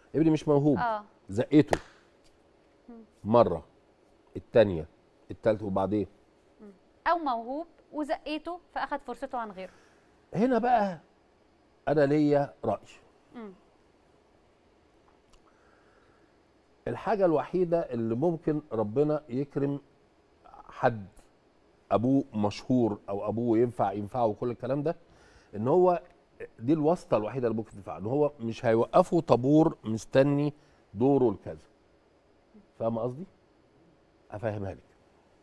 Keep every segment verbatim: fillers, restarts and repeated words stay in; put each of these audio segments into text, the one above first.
ابني مش موهوب. اه زقته مره، الثانيه، الثالثه، وبعدين او موهوب وزقيته فاخد فرصته عن غيره. هنا بقى انا ليا راي. مم. الحاجه الوحيده اللي ممكن ربنا يكرم حد ابوه مشهور او ابوه ينفع ينفعه وكل الكلام ده، ان هو دي الواسطه الوحيده اللي ممكن تنفعه، ان هو مش هيوقفه طابور مستني دوره لكذا. فاهم قصدي؟ افهمها لك.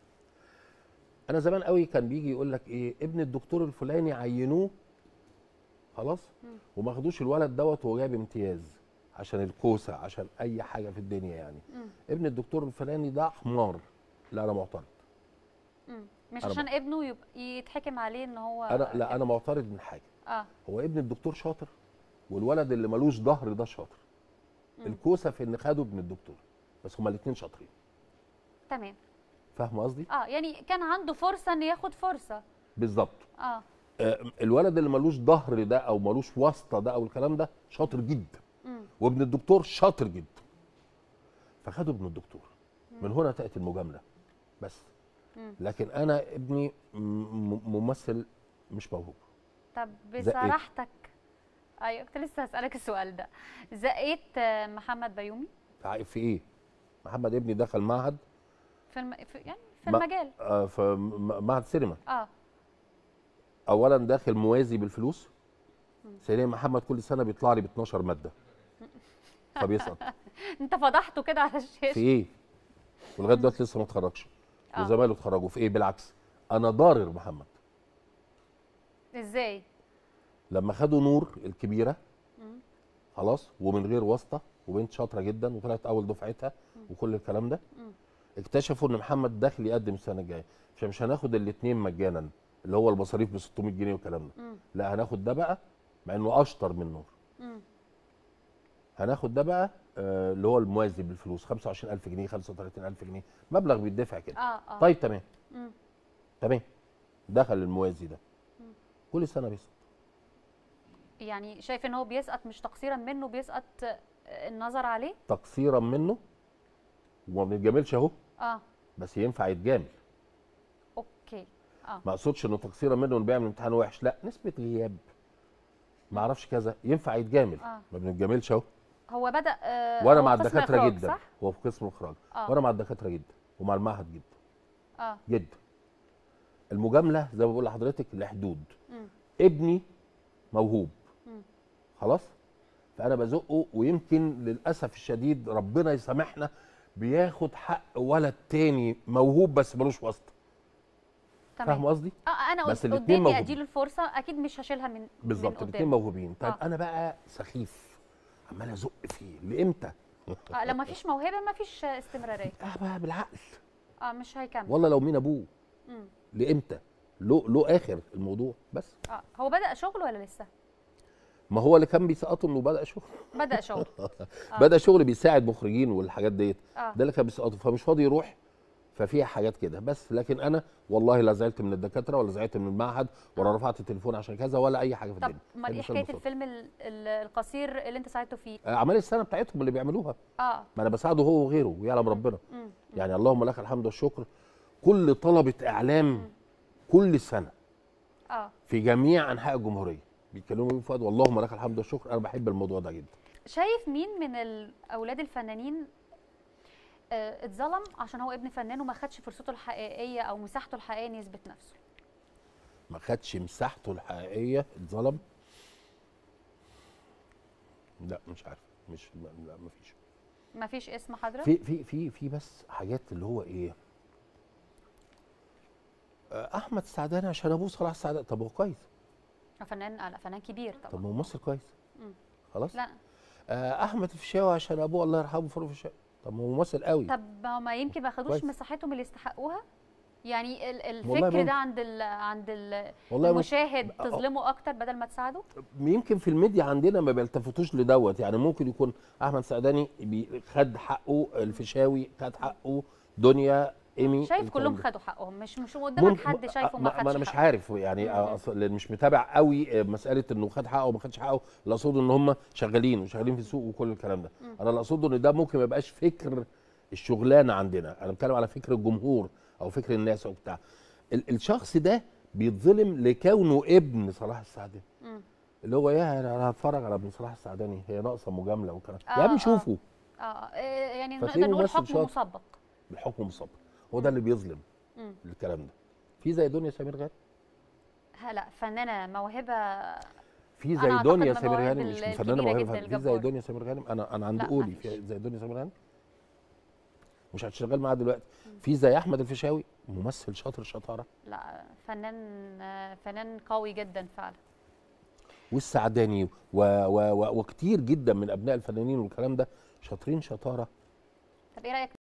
انا زمان قوي كان بيجي يقول لك ايه، ابن الدكتور الفلاني عينوه خلاص وما خدوش الولد دوت وهو جايب امتياز عشان الكوسه، عشان اي حاجه في الدنيا يعني. مم. ابن الدكتور الفلاني ده حمار. لا انا معترض. مم. مش أنا عشان ب... ابنه يبقى يتحكم عليه ان هو انا لا كده. انا معترض من حاجه. اه هو ابن الدكتور شاطر والولد اللي ملوش ظهر ده شاطر. مم. الكوسه في ان خدوا ابن الدكتور، بس هما الاثنين شاطرين. تمام. فاهم قصدي؟ اه يعني كان عنده فرصه ان ياخد فرصه. بالظبط. اه آه، الولد اللي ملوش ظهر ده او ملوش واسطه ده او الكلام ده شاطر جدا. مم. وابن الدكتور شاطر جدا. فخدوا ابن الدكتور. من هنا تاتي المجامله بس. مم. لكن انا ابني م- م- ممثل مش موهوب. طب زقيت. بصراحتك، ايوه كنت لسه هسألك السؤال ده، زقيت آه، محمد بيومي عارف في ايه؟ محمد ابني دخل معهد في, الم... في يعني في ما- المجال. آه، في م- معهد سينما. اه اولا داخل موازي بالفلوس. ثانيا محمد كل سنه بيطلع لي ب اتناشر ماده فبيسقط. انت فضحته كده على الشاشه. في ايه؟ ولغايه دلوقتي لسه ما اتخرجش. آه. وزمايله اتخرجوا في ايه؟ بالعكس انا ضارر محمد. ازاي؟ لما خدوا نور الكبيره خلاص ومن غير واسطه وبنت شاطره جدا وطلعت اول دفعتها وكل الكلام ده، اكتشفوا ان محمد داخل يقدم السنه الجايه، مش مش هناخد الاثنين مجانا اللي هو المصاريف ب ستمية جنيه والكلام ده. لا هناخد ده بقى مع انه اشطر من نور. مم. هناخد ده بقى آه اللي هو الموازي بالفلوس خمسة وعشرين ألف جنيه خمسة وتلاتين ألف جنيه مبلغ بيدفع كده. اه اه طيب تمام. مم. تمام. دخل الموازي ده كل سنه بيسقط. يعني شايف ان هو بيسقط مش تقصيرا منه، بيسقط آه، النظر عليه. تقصيرا منه وما بنتجاملش اهو، اه بس ينفع يتجامل. اوكي. اه ما اقصدش انه تقصيرا منه انه بيعمل امتحان وحش، لا نسبه غياب ما اعرفش كذا ينفع يتجامل. آه. ما بنتجاملش اهو. هو بدأ آه وانا هو مع قسم الدكاتره إخراج، جدا. صح؟ هو في قسم الاخراج. آه. وانا مع الدكاتره جدا ومع المعهد جدا اه جدا. المجامله زي ما بقول لحضرتك لحدود. مم. ابني موهوب مم. خلاص، فانا بزقه ويمكن للاسف الشديد ربنا يسامحنا بياخد حق ولد تاني موهوب بس ملوش واسطه. تمام. فاهم قصدي؟ اه انا بس قلت الاتنين قدامي موهوبين. اديله الفرصه، اكيد مش هشيلها من بالظبط من الاثنين قدامه. موهوبين. طيب آه. انا بقى سخيف عمال ازق فيه لامتى؟ اه لما فيش موهبه ما فيش استمراريه. اه بقى بالعقل. اه مش هيكمل. والله لو مين ابوه مم. لامتى؟ له له اخر الموضوع بس. اه هو بدأ شغل ولا لسه؟ ما هو اللي كان بيسقطه انه بدا شغل. بدأ شغل. آه. بدا شغل بيساعد مخرجين والحاجات ديت. آه. ده اللي كان بيسقطه فمش فاضي يروح، ففيها حاجات كده بس. لكن انا والله لا زعلت من الدكاتره ولا زعلت من المعهد ولا آه. رفعت التليفون عشان كذا ولا اي حاجه في طب الدنيا. امال ايه حكايه الفيلم ال- ال- القصير اللي انت ساعدته فيه؟ آه، اعمال السنه بتاعتهم اللي بيعملوها. اه ما انا بساعده هو وغيره ويعلم ربنا. مم. يعني اللهم لك الحمد والشكر. كل طلبه اعلام كل سنه اه في جميع انحاء الجمهوريه بيتكلموا بيه فؤاد، واللهم لك الحمد والشكر. انا بحب الموضوع ده جدا. شايف مين من الاولاد الفنانين آه اتظلم عشان هو ابن فنان وما خدش فرصته الحقيقيه او مساحته الحقيقيه ان يثبت نفسه؟ ما خدش مساحته الحقيقيه اتظلم؟ لا مش عارف. مش لا ما فيش. ما فيش اسم حضرتك؟ في في في في بس حاجات اللي هو ايه، آه، احمد السعداني عشان ابوه صلاح السعداني. طب هو كويس. فنان آه لا فنان كبير طب طبعا. ما هو ممثل كويس. مم. خلاص. لا آه، احمد الفيشاوي عشان ابوه الله يرحمه فاروق الفيشاوي. طب ما هو ممثل قوي. طب ما هو ما يمكن ما خدوش كويس. مساحتهم اللي يستحقوها؟ يعني ال- والله الفكر ممكن. ده عند ال عند ال والله ممكن. المشاهد أه. تظلمه اكتر بدل ما تساعده؟ يمكن في الميديا عندنا ما بيلتفتوش لدوت. يعني ممكن يكون احمد سعداني بي- خد حقه، الفيشاوي خد حقه، دنيا ايمي شايف الكلام كلهم ده. خدوا حقهم، مش مش قدامك ممكن حد شايفه ما ما, خدش ما انا مش حقه. عارف يعني مم. اصل لأن مش متابع قوي مساله انه خد حقه وما خدش حقه. اللي اقصده ان هم شغالين وشغالين في السوق وكل الكلام ده. مم. انا اللي اقصده ان ده ممكن ما يبقاش فكر الشغلانه عندنا، انا بتكلم على فكر الجمهور او فكر الناس او بتاع. ال- الشخص ده بيتظلم لكونه ابن صلاح السعداني، مم. اللي هو يا انا هتفرج على ابن صلاح السعداني، هي ناقصه مجامله وكلام اه يا ابني اه شوفوا. اه إيه، يعني فتلاقيه نقدر نقول ممثل حكم شاطر مسبق. بالحكم المسبق، هو ده اللي بيظلم مم. الكلام ده. في زي دنيا سمير غانم، لا فنانه موهبه، في انا زي اعتقد دنيا من سمير المواهب غانم مش ال- فنانه الكبيره موهبه، جدا في زي الجبار. دنيا سمير غانم. انا انا عند لا قولي مفيش. في زي دنيا سمير غانم مش هتشتغل معاه دلوقتي. في زي احمد الفيشاوي ممثل شاطر شطاره، لا فنان، آه، فنان قوي جدا فعلا. والسعداني و و و وكتير جدا من ابناء الفنانين والكلام ده شاطرين شطاره. طب ايه رايك